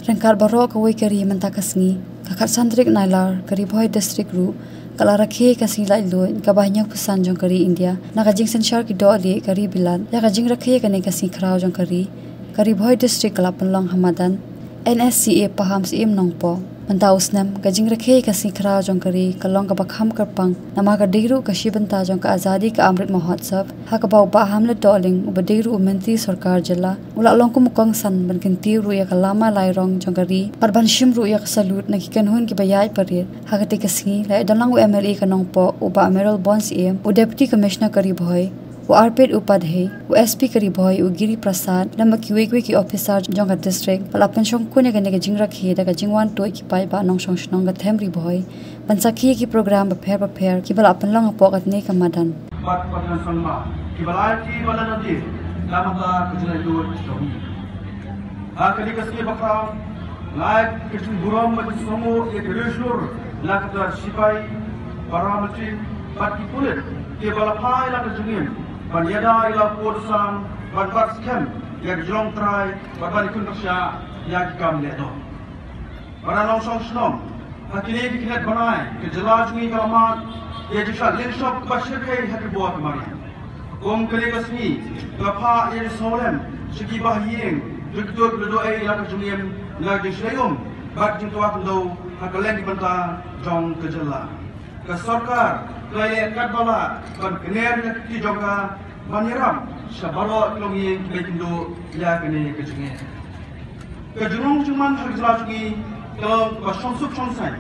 Rengkar barok kawai kari mentakasngi kakat santrik nailar kari boy district ru kala rakhe kasing lai loin ka banyak pesan jong kari India na kajing senshar ki do ali kari bilan ya kajing rakhe kane kasing khrau jong kari boy district kala penlong hamadan NSCA paham sim nongpo Mantausnam kajing rakhe kasing khrau jong kari kalong ka bakham karpang nama ka diru ka shibanta jong ka azadi ka amrit mahotsav ha ka bau ba hamle doling ubadiru umenti sarkar jala ula long ku mukong san bankin tiru ya kalama lairong jong kari parban shimru ya salut na ki kanhun ki bayai parir ha ka te kasingi lai dalang u MLA ka nongpo uba Amiral Bonds em u deputy commissioner kari bhoi वो आरपेट उपाध्याय वो एसपी करी भय वो गिरी प्रसाद लम्बा की वेगवे की ऑफिसर जोंगा डिस्ट्रिक्ट पला पंचों कोने गने के जिंगरा खे दा जिंगवान टोय की पाई बा नोंग सोंग गा थेमरी भय पंचाखी की प्रोग्राम बफेर की बला अपन लंग पोकत ने का मदन बात पदन सन्मा की बलायती वाला नदी लामता कुजने दो जोही आकली कसके बखाव लायक किचन बुरोम मत समो एक रेशोर लाकता सिपाही पारामट्री पार्टी पुलिस के बला फाय ला जुनियन Banyada ila podsam banbat skem yak jong trai baban ikun bersya yak kam ledo. Baranong song snom hakini dikinet banai ke jelaj mi kalamat ye jisha lenshop bashir kai hak buat mari. Kom kali kasmi gapa ye solem segi bahyeng duduk ledo ai ila kejunian la jisayum bat jintuak do hakalen di banta jong kejela. Ke sarkar kaya kadbala ban kener ki jongka baniram sabalo longi bekindo ya kene kejenge kejunung cuman harjlajgi kalau basonsuk sonsai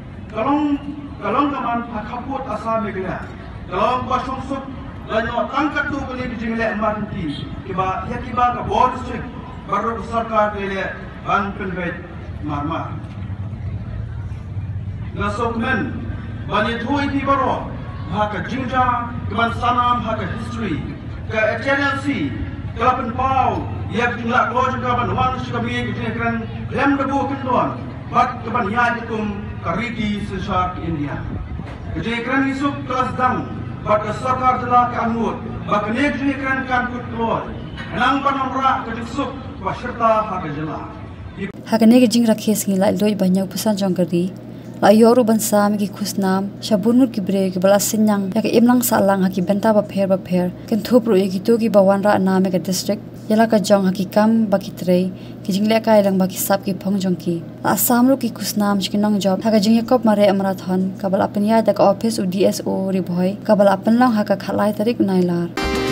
kalau kaman hakaput asa megla kalau basonsuk lanyo tangkat tu kene kejenge amarti kiba ya kiba ka board strict baru sarkar kele ban penvet marmar nasokmen bani thui ki baro haka jinja keman sanam haka history ke HNLC kelapan pau yak jumlah keluar juga ban wan suka bi kejengkeran lem debu kendon bat keban ya dikum kariti sesar India kejengkeran isuk kelas dang bat sarkar telah kanut bak ne kejengkeran kan kut keluar enang panamra kejusuk waserta haka jela hakane ke jing rakhe singi lai loi banyak pesan jong kari la yoru bansa mi ki khusnam shabunur ki bre ki bala sinyang ya ke imlang salang ha ki benta ba pher ken thupru ye ki to ki bawan ra na me ka district yala ka jong ha ki kam ba ki trei ki jingle ka ilang ba ki sap ki phong jong ki asam ru ki khusnam chi nong job ha ka jing yakop mare amrathon ka bala apnya da ka office u DSO ri bhoi ka bala apan lang ha ka khalai tarik nailar